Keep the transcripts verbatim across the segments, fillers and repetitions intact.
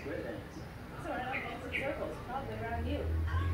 square dance. That's all right, I'll dance in circles, probably around you.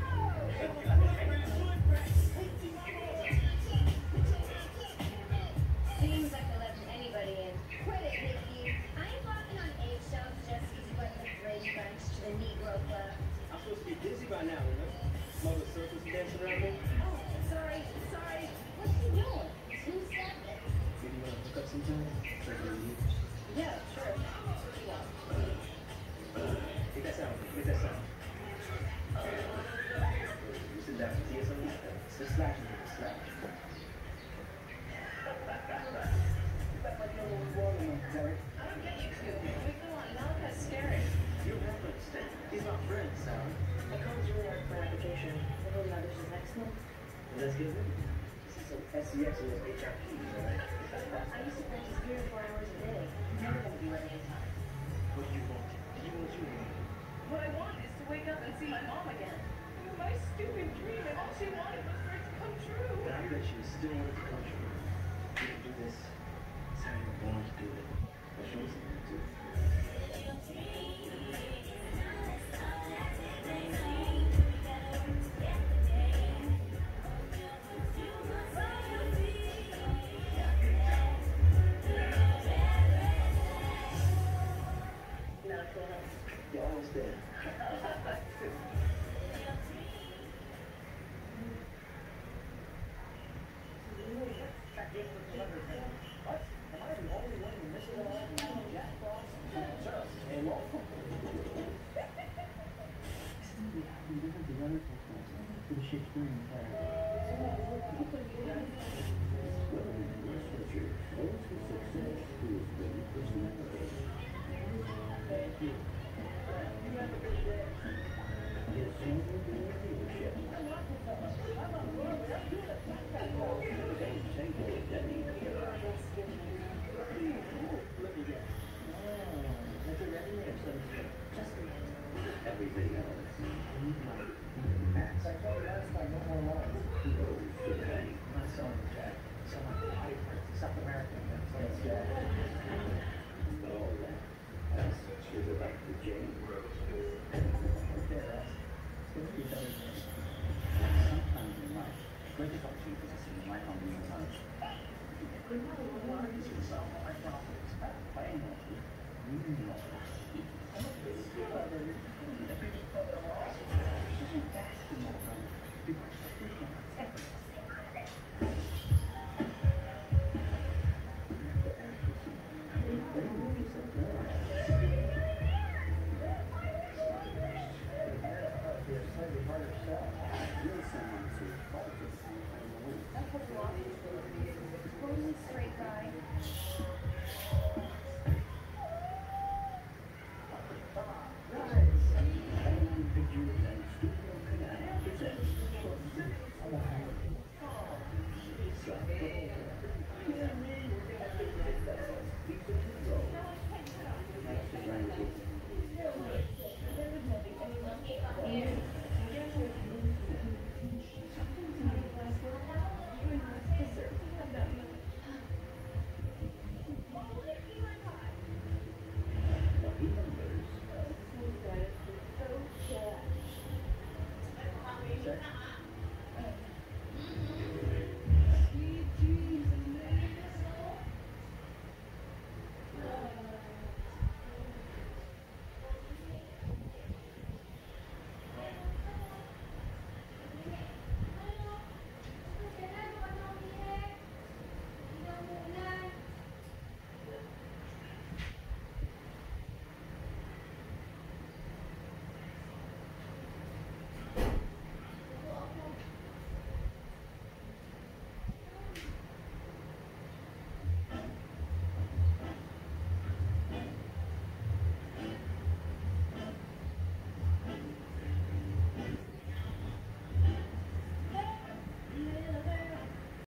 Seems like they're letting anybody in. Quit it, Nikki. I ain't walking on eggshells just because you like the Brady Bunch to the Negro Club. I'm supposed to be busy by now, you know? Mother circles dancing around me. Oh, sorry, sorry. What you doing? Two seconds. Maybe you want to hook up sometime? Like you. Yeah, sure. Yeah. Make that sound. Make that sound. You sit down. See something? Just slack. Slack. That's like your little water, Derek. I don't get you two. Wait, come on, now look how scary. You don't have to understand. These are friends, Sally. I called Juilliard for application. The whole audition next month. Let's get it. This is some S E X or H R P, right? I used to practice three or four hours a day. I'm never going to be ready in time. What do you want? You want you want. What I want is to wake up and see my mom again. My stupid dream, and all she wanted was for it to come true. But I bet you still want it to come true. You can do this. It's how you're born to do it. But show me something to do. You're almost there. What? Am I the only one who misses it all? Jack Frost? Sure. And welcome. We have the wonderful for the Shakespearean Thank you. You have a good day. Yes, you will be in leadership. I'm not the fella. I'm a lawyer. I'm doing a podcast. Same, same thing, Jenny. Let me guess. Oh, that's a ready name, so to speak. Just a minute. Everything else. Facts. I told you last time, no more lines. Oh, good thing. I'm not selling the Jack. Selling the hyper. South American. That's Jack. Oh, that. That's sure about the Jane Rose. Okay, that's good to be better than sometimes in life, the greatest opportunity is in life on the touch. Good morning, what is yourself? I can offer this back by any of you.